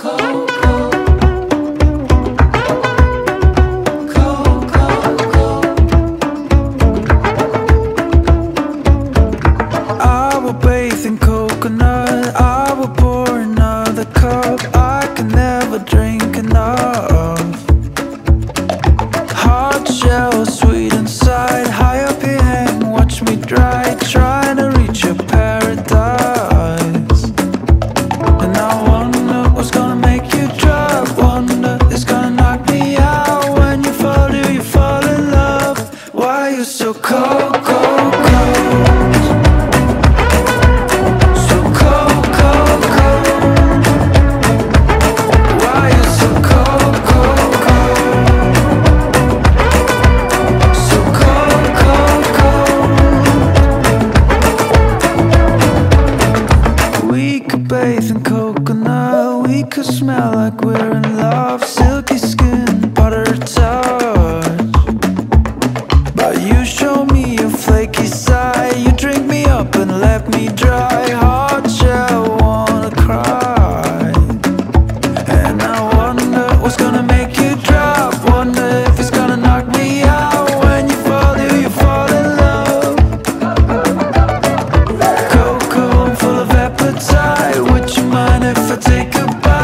I will bathe in coconut, I will pour another cup. I can never drink enough. Hard shell, sweet inside, high up your hang, watch me dry, trying to reach your paradise. And I wonder what's gonna make you drop, wonder it's gonna knock me out. When you fall, do you fall in love? Why you so cold, cold, cold? So cold, cold, cold. Why you so cold, cold, cold? So cold, cold, cold. We could bathe in coconut, we could smell like we're in love. Silky skin, butter touch. But you show me your flaky side, you drink me up and let me dry. Hard shell, wanna cry. And I wonder what's gonna make you drop, wonder if it's gonna knock me out. When you fall, do you fall in love? Coco, I'm full of appetite, would you mind if I take a bite?